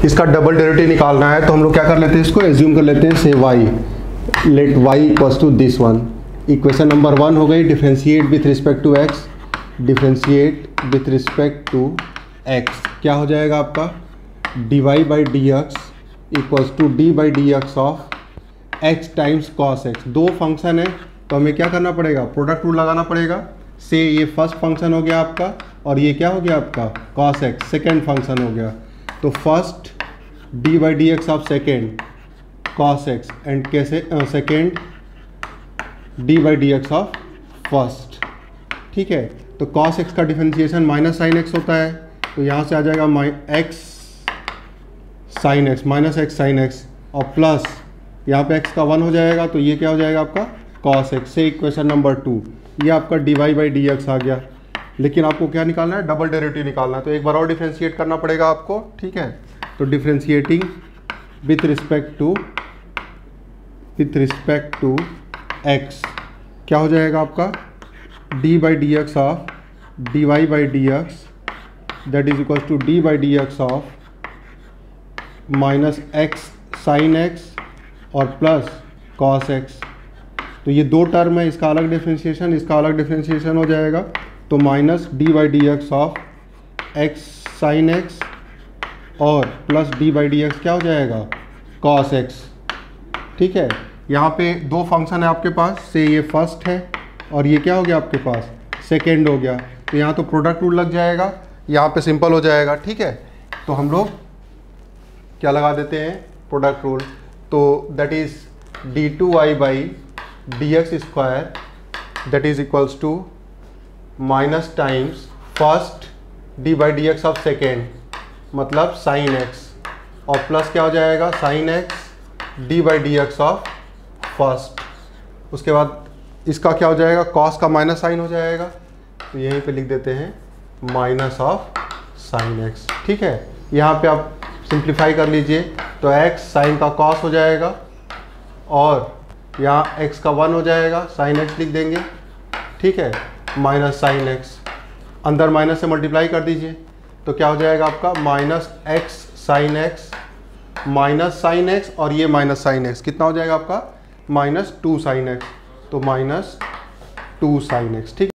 इसका double derivative निकालना है तो हम लोग क्या कर लेते हैं, इसको एज्यूम कर लेते हैं से y, let y equals to this one. Equation number 1 हो गई, differentiate with respect to x, differentiate with respect to x क्या हो जाएगा आपका, dy by d x equals to d by d x of x times cos x। दो function है तो हमें क्या करना पड़ेगा, प्रोडक्ट रूल लगाना पड़ेगा। से ये फर्स्ट फंक्शन हो गया आपका और ये क्या हो गया आपका कॉस x, सेकेंड फंक्शन हो गया। तो first d by d x of second cos x and कैसे second d by d x of first, ठीक है। तो कॉस एक्स का डिफरेंशिएशन माइनस साइन एक्स होता है, तो यहाँ से आ जाएगा x sine x, minus x sine x और प्लस यहाँ पे एक्स का 1 हो जाएगा, तो ये क्या हो जाएगा आपका कॉस एक्स। से इक्वेशन नंबर 2 ये आपका d y by d x आ गया। लेकिन आपको क्या निकालना है, डबल डेरिवेटिव निकालना है, तो एक बार और डिफरेंशिएट करना पड़ेगा आपको, ठीक है। तो differentiating with respect to x क्या हो जाएगा आपका, d by d x of d y by d x that is equal to d by d x of minus x sine x और प्लस कॉस एक्स। तो ये दो term है, इसका अलग डिफरेंशिएशन, इसका अलग डिफरेंशिएशन हो जाएगा। तो minus d by d x of x sine x और plus d by d x क्या हो जाएगा कॉस एक्स, ठीक है। यहाँ पे दो फंक्शन है आपके पास, से ये फर्स्ट है और ये क्या हो गया आपके पास सेकेंड हो गया। तो यहाँ तो प्रोडक्ट रूल लग जाएगा, यहाँ पे सिंपल हो जाएगा, ठीक है। तो हम लोग क्या लगा देते हैं प्रोडक्ट रूल, तो that is d two y by d x square that is equals to minus times first d by d x of second मतलब साइन एक्स और प्लस क्या हो जाएगा sine x d by d x of first. उसके बाद इसका क्या हो जाएगा, कॉस का माइनस साइन हो जाएगा, तो यहीं पे लिख देते हैं माइनस ऑफ साइन एक्स, ठीक है। यहाँ पे आप सिंप्लीफाई कर लीजिए तो एक्स साइन का कॉस हो जाएगा और यहाँ एक्स का 1 हो जाएगा, साइन एक्स लिख देंगे, ठीक है, माइनस साइन एक्स, अंदर माइनस से मल्टीप्लाई कर दीजिए तो क्या हो जाएगा आपका minus x sine x, minus sine x और ये माइनस साइन एक्स कितना हो जाएगा आपका माइनस 2 साइन एक्स, तो माइनस 2 साइन एक्स, ठीक है।